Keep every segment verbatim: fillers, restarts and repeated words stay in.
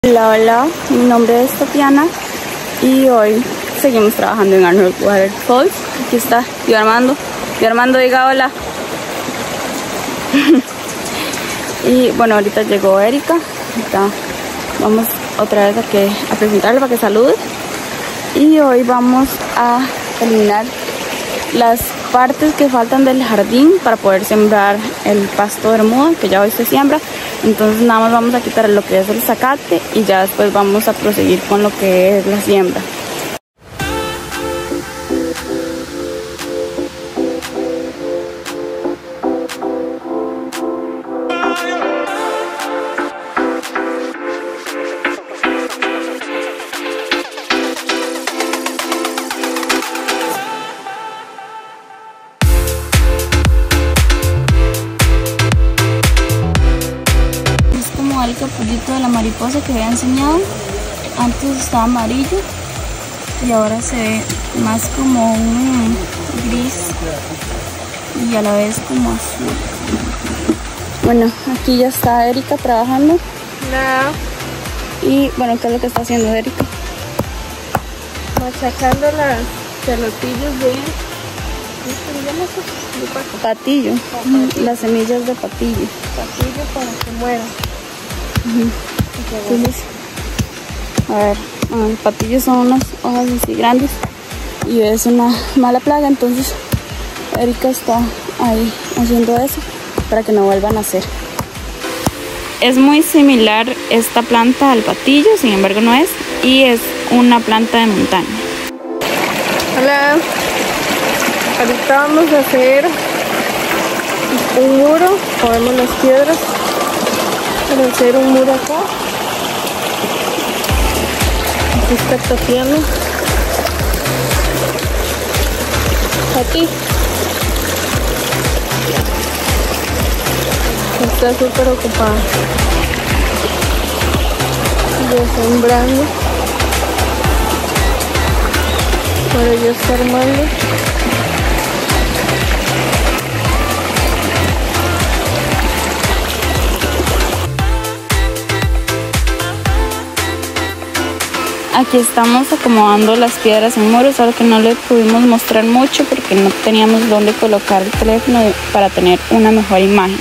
Hola, hola, mi nombre es Tatiana y hoy seguimos trabajando en Arnold Waterfalls. Aquí está tío Armando. Tío Armando, diga hola. Y bueno, ahorita llegó Erika. Ahorita vamos otra vez a, que, a presentarle para que salude. Y hoy vamos a eliminar las partes que faltan del jardín para poder sembrar el pasto bermuda, que ya hoy se siembra. Entonces nada más vamos a quitar lo que es el zacate y ya después vamos a proseguir con lo que es la siembra. El capullito de la mariposa que había enseñado. Antes estaba amarillo y ahora se ve más como un gris y a la vez como azul. Bueno, aquí ya está Erika trabajando. Nada. Y bueno, ¿qué es lo que está haciendo Erika? Machacando las pelotillos de... ¿cómo se llama eso? De pato. Patillo. Patillo. Las semillas de patillo. Patillo para que muera. Uh-huh. A ver, el patillo son unas hojas así grandes y es una mala plaga, entonces Erika está ahí haciendo eso para que no vuelvan a hacer. Es muy similar esta planta al patillo, sin embargo no es, y es una planta de montaña. Hola, ahorita vamos a hacer un muro, ponemos las piedras para hacer un muro acá. Aquí está Tatiana. Aquí está súper ocupada ya sembrando. Ahora ya está armando. Aquí estamos acomodando las piedras en muro, solo que no le pudimos mostrar mucho porque no teníamos dónde colocar el teléfono para tener una mejor imagen.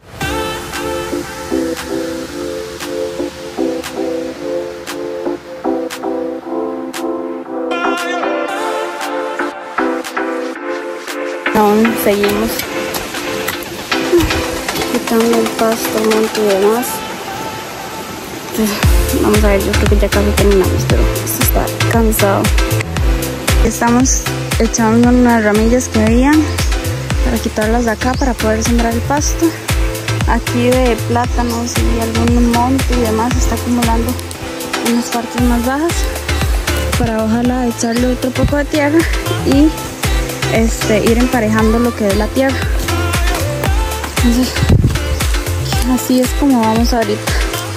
Aún seguimos quitando el pasto, el monte y demás. Entonces, vamos a ver, yo creo que ya casi terminamos, pero esto está cansado. Estamos echando unas ramillas que había para quitarlas de acá para poder sembrar el pasto. Aquí de plátanos y algún monte y demás está acumulando en las partes más bajas para ojalá echarle otro poco de tierra y este, ir emparejando lo que es la tierra. Entonces, así es como vamos ahorita.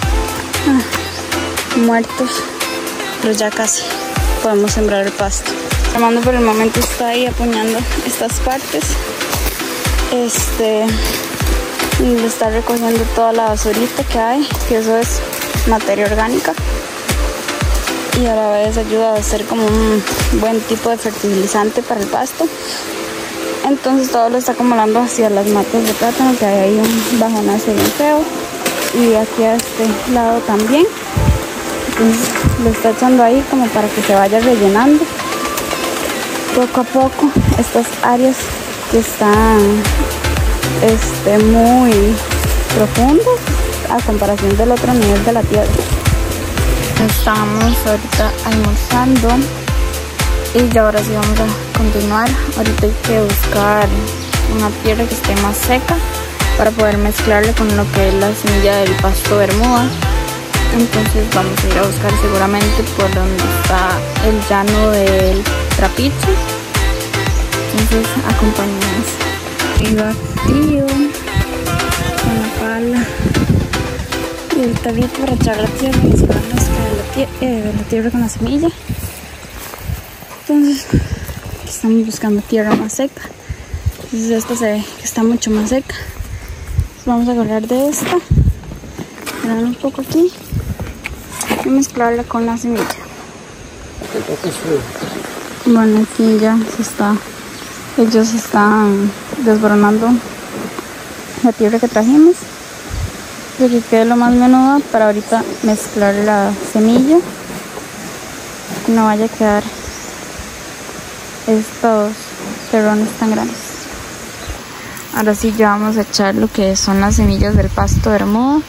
Ah, muertos, pero ya casi podemos sembrar el pasto. Armando por el momento está ahí apuñando estas partes, este, y le está recogiendo toda la basurita que hay, que eso es materia orgánica, y a la vez ayuda a hacer como un buen tipo de fertilizante para el pasto. Entonces todo lo está acumulando hacia las matas de plátano, que hay ahí un bajonazo bien feo. Y aquí a este lado también. Entonces lo está echando ahí como para que se vaya rellenando poco a poco estas áreas que están este, muy profundas a comparación del otro nivel de la tierra. Estamos ahorita almorzando y ya ahora sí vamos a continuar. Ahorita hay que buscar una tierra que esté más seca para poder mezclarle con lo que es la semilla del pasto bermuda. Entonces vamos a ir a buscar seguramente por donde está el llano del trapiche. Entonces acompañemos. Y va tío con la pala y el tarrito para echar la tierra y se van a mezclar la, tie eh, la tierra con la semilla. Entonces aquí estamos buscando tierra más seca. Entonces esta se ve que está mucho más seca. Vamos a agarrar de esta, agarrar un poco aquí y mezclarla con la semilla. Bueno, aquí ya se está, ellos están desbronando la tierra que trajimos para que quede lo más menuda, para ahorita mezclar la semilla, no vaya a quedar estos terrones tan grandes. Ahora sí ya vamos a echar lo que son las semillas del pasto bermudo.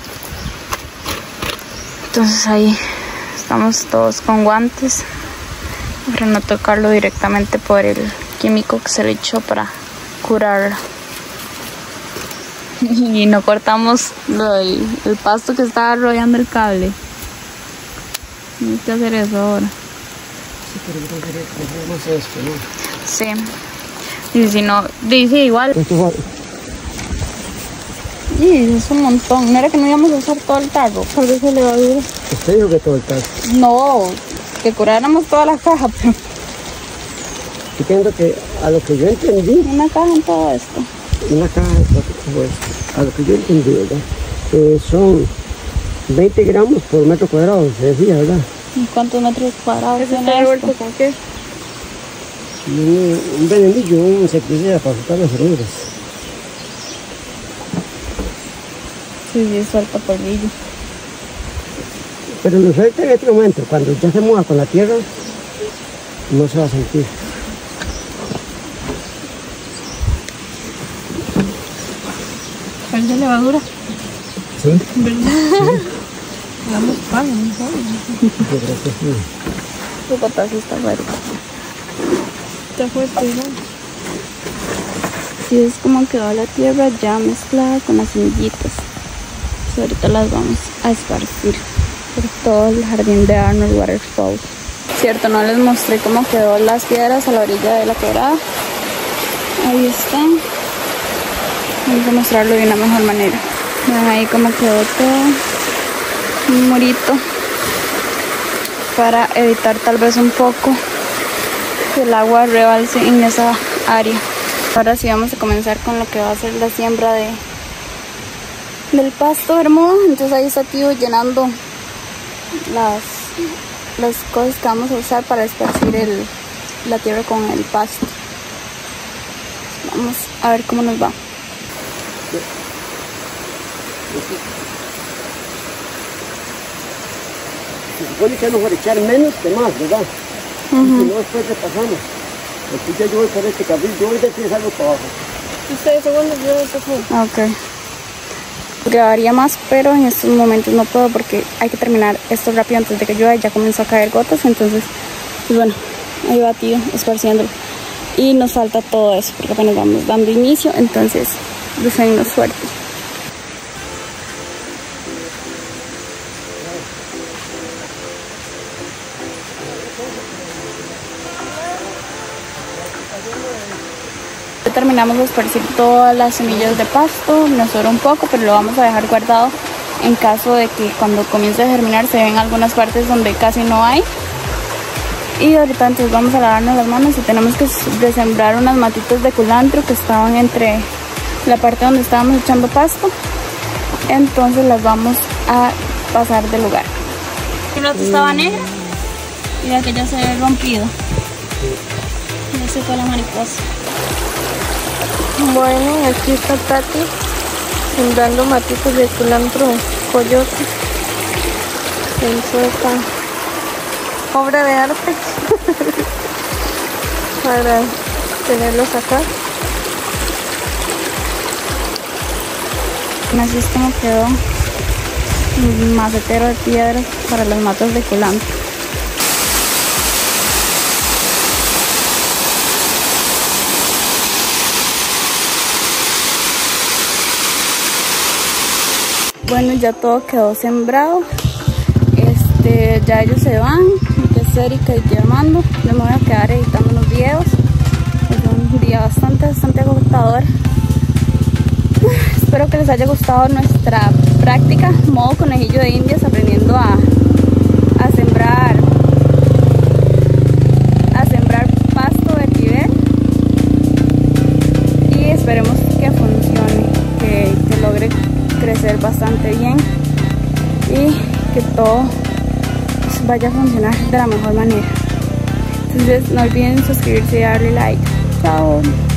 Entonces ahí estamos todos con guantes para no tocarlo directamente por el químico que se le echó para curarlo. Y no cortamos el, el pasto que estaba rodeando el cable. Hay que hacer eso ahora. Sí. Y si no, dice igual. Sí, es un montón. No era que no íbamos a usar todo el tarro. Tal vez se le va a ir. ¿Usted dijo que todo el tarro? No, que curáramos toda la caja, pero... Yo pienso que a lo que yo entendí... Una caja en todo esto. Una caja de todo esto. A lo que yo entendí, ¿verdad? Eh, son veinte gramos por metro cuadrado, se decía, ¿verdad? ¿Y cuántos metros cuadrados ¿Eso tiene está revuelto esto? con qué? Un, un venenillo, un insecticida para soltar las semillas. Sí, sí, suelta polvillo. Pero lo suelta en este momento, cuando ya se mueva con la tierra, no se va a sentir. ¿Cuál de levadura? ¿Sí? ¿Verdad? Damos palo, no sabes. Yo creo que sí. Su potasio está fuerte. Está fuerte, ¿no? Sí, es como quedó la tierra ya mezclada con las semillitas. Pues ahorita las vamos a esparcir por todo el jardín de Arnold Waterfall. Cierto, no les mostré cómo quedó las piedras a la orilla de la quebrada. Ahí están. Vamos a mostrarlo de una mejor manera. Vean ahí cómo quedó todo. Un murito. Para evitar tal vez un poco que el agua rebalse en esa área. Ahora sí vamos a comenzar con lo que va a ser la siembra de del pasto bermudo. Entonces ahí está tío llenando las, las cosas que vamos a usar para esparcir el, la tierra con el pasto. Vamos a ver cómo nos va. Se supone que es mejor echar menos que más, ¿verdad? Uh-huh. Y si no, después repasamos. Aquí ya yo voy por este carril, yo voy de aquí salgo para abajo. Ustedes segundos, yo de aquí. Ok. Grabaría más, pero en estos momentos no puedo porque hay que terminar esto rápido antes de que llueva. Ya comenzó a caer gotas, entonces, pues bueno, ahí va tío esparciéndolo. Y nos falta todo eso porque apenas vamos dando inicio, entonces deseennos suerte. Terminamos de esparcir todas las semillas de pasto, nos sobra un poco, pero lo vamos a dejar guardado en caso de que cuando comience a germinar se ven algunas partes donde casi no hay. Y ahorita entonces vamos a lavarnos las manos y tenemos que desembrar unas matitas de culantro que estaban entre la parte donde estábamos echando pasto. Entonces las vamos a pasar del lugar. El otro estaba negra y ya que ya se ve rompido. Ya se fue la mariposa. Bueno, y aquí está Tati sembrando matitos de culantro coyote en su esta obra de arte para tenerlos acá. Así es como quedó un macetero de piedras para las matas de culantro. Bueno, ya todo quedó sembrado. Este, ya ellos se van, que es Erika y Armando. Yo me voy a quedar editando unos videos. Es un día bastante, bastante agotador. Espero que les haya gustado nuestra práctica modo conejillo de indias, aprendiendo a, a sembrar a sembrar pasto vetiver. Y esperemos que funcione, que, que logre crecer bastante bien y que todo vaya a funcionar de la mejor manera. Entonces no olviden suscribirse y darle like. Chao.